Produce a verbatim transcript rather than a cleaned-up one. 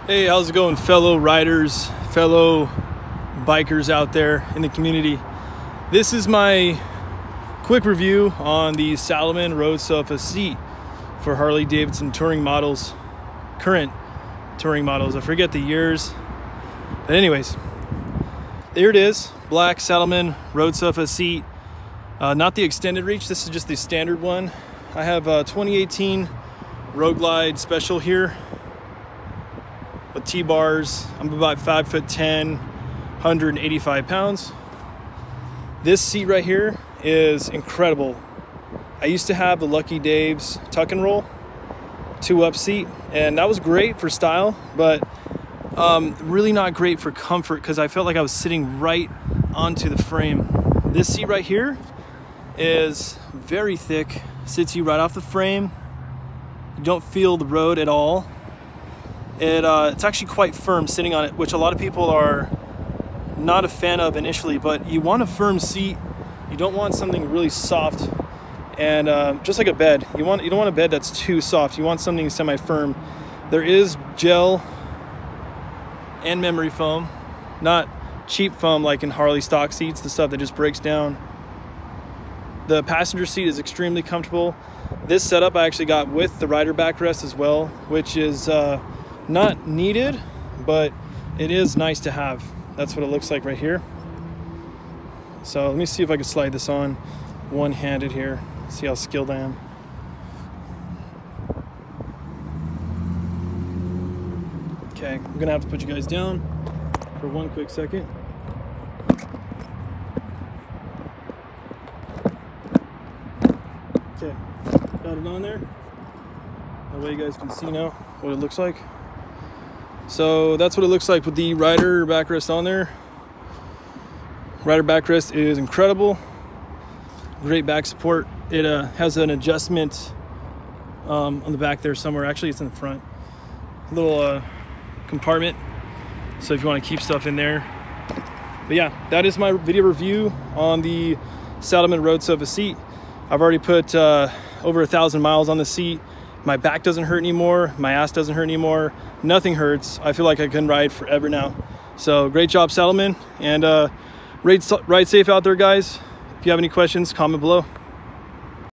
Hey, how's it going, fellow riders, fellow bikers out there in the community? This is my quick review on the Salomon Road Sofa seat for Harley Davidson touring models, current touring models. I forget the years, but anyways, there it is, black Salomon Road Sofa seat. Uh, not the extended reach, this is just the standard one. I have a twenty eighteen Road Glide Special here with T-bars. I'm about five foot ten, one hundred eighty-five pounds. This seat right here is incredible. I used to have the Lucky Dave's tuck and roll two up seat, and that was great for style, but um, really not great for comfort because I felt like I was sitting right onto the frame. This seat right here is very thick, sits you right off the frame. You don't feel the road at all. It, uh, it's actually quite firm sitting on it, which a lot of people are not a fan of initially, but you want a firm seat. You don't want something really soft, and uh, just like a bed, you want you don't want a bed that's too soft. You want something semi-firm. There is gel and memory foam, not cheap foam like in Harley stock seats, the stuff that just breaks down. The passenger seat is extremely comfortable. This setup I actually got with the rider backrest as well, which is uh, not needed, but it is nice to have. That's what it looks like right here. So let me see if I can slide this on one-handed here. See how skilled I am. Okay, I'm gonna have to put you guys down for one quick second. Okay, got it on there. That way you guys can see now what it looks like. So that's what it looks like with the rider backrest on there. Rider backrest is incredible. Great back support. It uh, has an adjustment um, on the back there somewhere. Actually, it's in the front. A little uh, compartment. So if you want to keep stuff in there. But yeah, that is my video review on the Salomon Road Sofa seat. I've already put uh, over a thousand miles on the seat. My back doesn't hurt anymore. My ass doesn't hurt anymore. Nothing hurts. I feel like I can ride forever now. So great job, Salomon. And uh, ride, ride safe out there, guys. If you have any questions, comment below.